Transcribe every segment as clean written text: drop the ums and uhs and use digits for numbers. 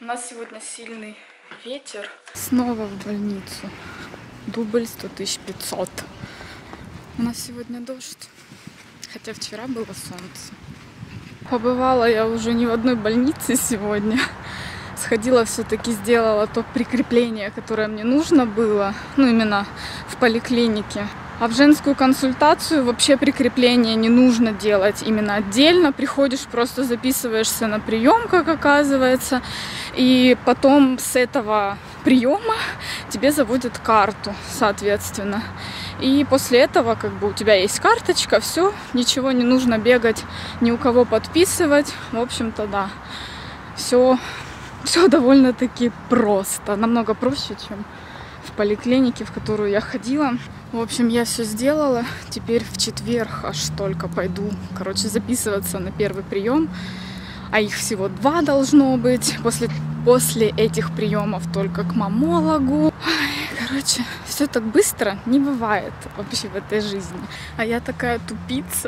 У нас сегодня сильный ветер. Снова в больницу. Дубль 100 500. У нас сегодня дождь. Хотя вчера было солнце. Побывала я уже не в одной больнице сегодня. Сходила, все-таки сделала то прикрепление, которое мне нужно было. Ну, именно в поликлинике. А в женскую консультацию вообще прикрепление не нужно делать именно отдельно. Приходишь, просто записываешься на прием, как оказывается. И потом с этого приема тебе заводят карту, соответственно. И после этого как бы у тебя есть карточка, все, ничего не нужно бегать, ни у кого подписывать. В общем-то, да, все довольно-таки просто. Намного проще, чем в поликлинике, в которую я ходила. В общем, я все сделала. Теперь в четверг аж только пойду, записываться на первый прием. А их всего 2 должно быть. После этих приемов только к маммологу. Все так быстро не бывает вообще в этой жизни. А я такая тупица.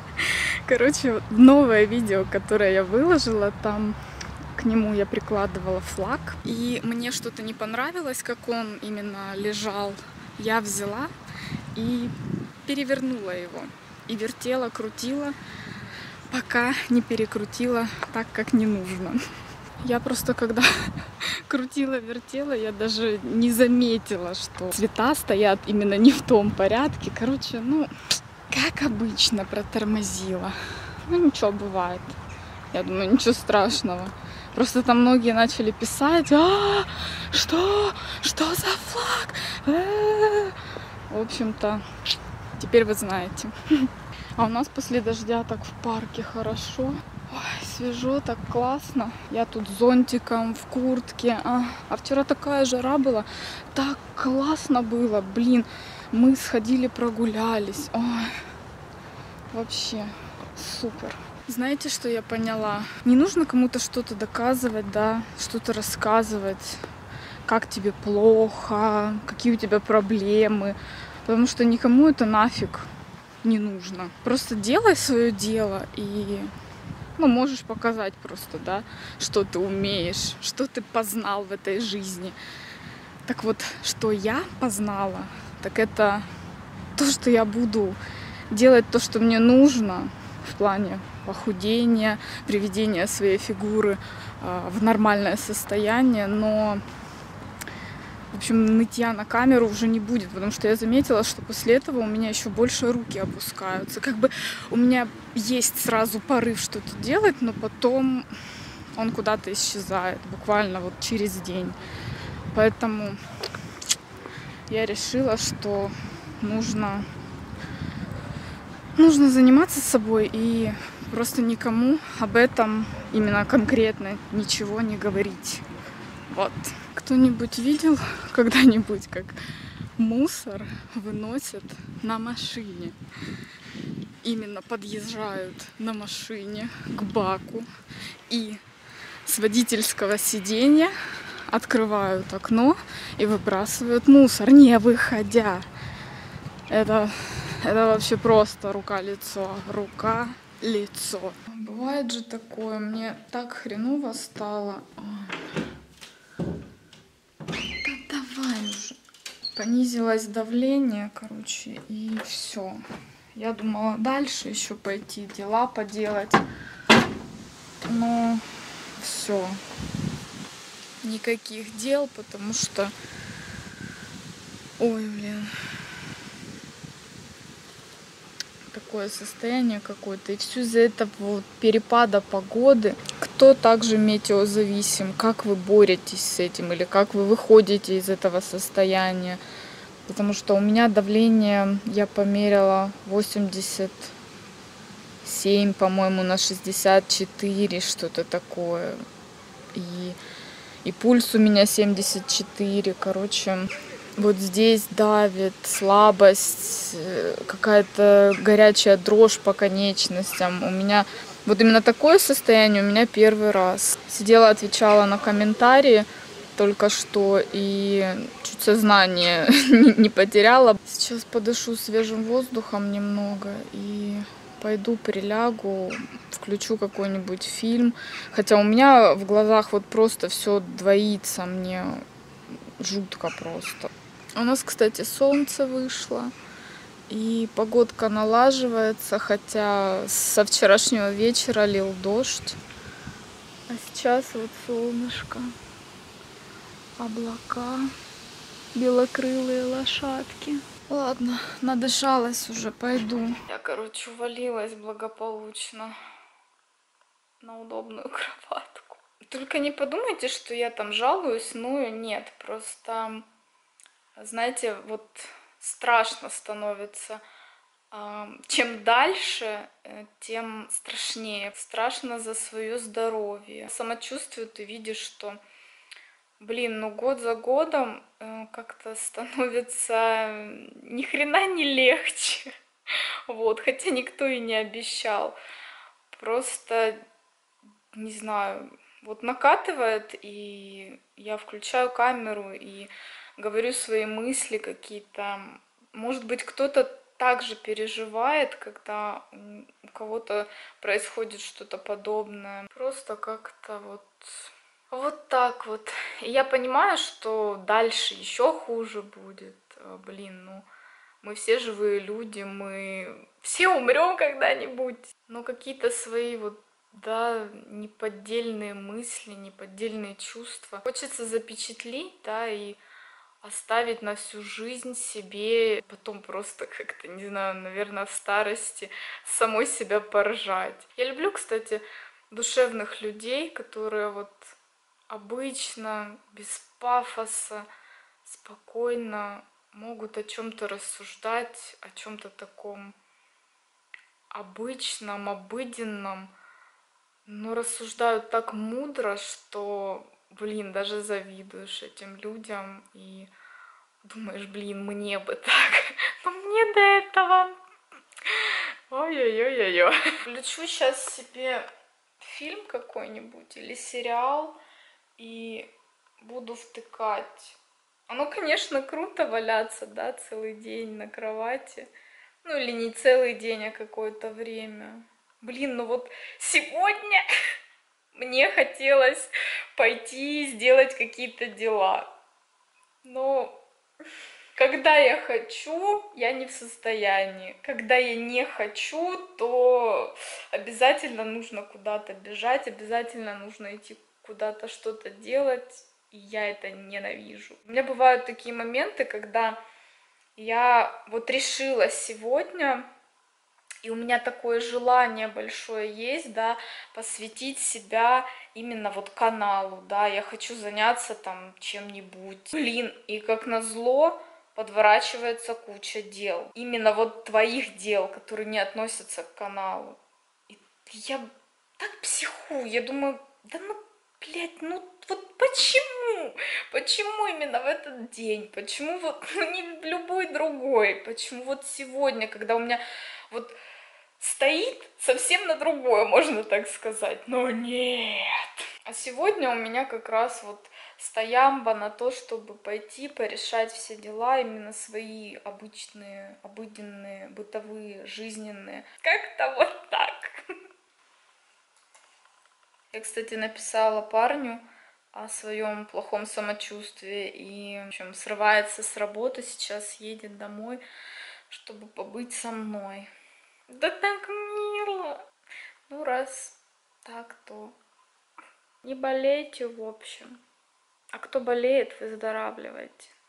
Новое видео, которое я выложила, там к нему я прикладывала флаг. И мне что-то не понравилось, как он именно лежал. Я взяла и перевернула его. И вертела, крутила, пока не перекрутила так, как не нужно. Я просто, когда крутила-вертела, я даже не заметила, что цвета стоят именно не в том порядке. Как обычно, протормозила. Ничего, бывает. Я думаю, ничего страшного. Просто там многие начали писать: что за флаг? В общем-то, теперь вы знаете. А у нас после дождя так в парке хорошо. Ой, свежо, так классно. Я тут с зонтиком, в куртке. А вчера такая жара была. Так классно было. Блин, мы сходили, прогулялись. Ой, вообще супер. Знаете, что я поняла? Не нужно кому-то что-то доказывать, да, что-то рассказывать, как тебе плохо, какие у тебя проблемы. Потому что никому это нафиг не нужно. Просто делай свое дело и можешь показать просто, да, что ты умеешь, что ты познал в этой жизни. Так вот, что я познала, так это то, что я буду делать то, что мне нужно в плане похудения, приведения своей фигуры в нормальное состояние, но, в общем, нытья на камеру уже не будет, потому что я заметила, что после этого у меня еще больше руки опускаются. У меня есть сразу порыв что-то делать, но потом он куда-то исчезает, буквально через день. Поэтому я решила, что нужно заниматься собой и просто никому об этом именно конкретно ничего не говорить. Вот. Кто-нибудь видел когда-нибудь, как мусор выносят на машине? Именно подъезжают на машине к баку и с водительского сиденья открывают окно и выбрасывают мусор, не выходя. Это вообще просто рука-лицо. Рука-лицо. Бывает же такое, мне так хреново стало. Давай уже. Понизилось давление, и все. Я думала дальше еще пойти, дела поделать. Но все. Никаких дел, потому что... Ой, блин. Такое состояние какое-то. И все из-за этого перепада погоды. Кто также метеозависим? Как вы боретесь с этим? Или как вы выходите из этого состояния? Потому что у меня давление, я померила 87, по-моему, на 64, что-то такое. И пульс у меня 74, вот здесь давит, слабость, какая-то горячая дрожь по конечностям. У меня вот именно такое состояние у меня первый раз. Сидела, отвечала на комментарии только что и чуть сознание не потеряла. Сейчас подышу свежим воздухом немного и пойду прилягу, включу какой-нибудь фильм. Хотя у меня в глазах вот просто все двоится, мне жутко просто. У нас, кстати, солнце вышло, и погодка налаживается, хотя со вчерашнего вечера лил дождь. А сейчас вот солнышко, облака, белокрылые лошадки. Ладно, надышалась уже, пойду. Я, короче, увалилась благополучно на удобную кроватку. Только не подумайте, что я там жалуюсь, ну нет, просто, знаете, вот страшно становится. Чем дальше, тем страшнее. Страшно за свое здоровье. Самочувствие ты видишь, что, блин, ну год за годом как-то становится ни хрена не легче. Вот, хотя никто и не обещал. Просто, не знаю, вот накатывает, и я включаю камеру и говорю свои мысли какие-то. Может быть, кто-то также переживает, когда у кого-то происходит что-то подобное. Просто как-то вот так вот. И я понимаю, что дальше еще хуже будет. Блин, ну мы все живые люди, мы все умрем когда-нибудь. Но какие-то свои вот, да, неподдельные мысли, неподдельные чувства хочется запечатлеть, да, и оставить на всю жизнь себе, потом просто как-то, не знаю, наверное, в старости самой себя поржать. Я люблю, кстати, душевных людей, которые вот обычно, без пафоса, спокойно могут о чем-то рассуждать, о чем-то таком обычном, обыденном, но рассуждают так мудро, что, блин, даже завидуешь этим людям и думаешь, блин, мне бы так, но мне до этого. Ой-ой-ой-ой-ой. Включу сейчас себе фильм какой-нибудь или сериал и буду втыкать. Оно, конечно, круто валяться, да, целый день на кровати. Ну или не целый день, а какое-то время. Блин, ну вот сегодня мне хотелось пойти сделать какие-то дела. Но когда я хочу, я не в состоянии. Когда я не хочу, то обязательно нужно куда-то бежать, обязательно нужно идти куда-то что-то делать. И я это ненавижу. У меня бывают такие моменты, когда я вот решила сегодня, и у меня такое желание большое есть, да, посвятить себя именно вот каналу, да, я хочу заняться там чем-нибудь. Блин, и как назло подворачивается куча дел. Именно вот твоих дел, которые не относятся к каналу. И я так психую, я думаю, да ну, блядь, ну вот почему? Почему именно в этот день? Почему вот ну, не в любой другой? Почему вот сегодня, когда у меня вот стоит совсем на другое, можно так сказать. Но нет. А сегодня у меня как раз вот стоямба на то, чтобы пойти порешать все дела, именно свои обычные, обыденные, бытовые, жизненные. Как-то вот так. Я, кстати, написала парню о своем плохом самочувствии и, в общем, срывается с работы, сейчас едет домой, чтобы побыть со мной. Да так мило. Ну, раз так, то не болейте, в общем. А кто болеет, выздоравливайте.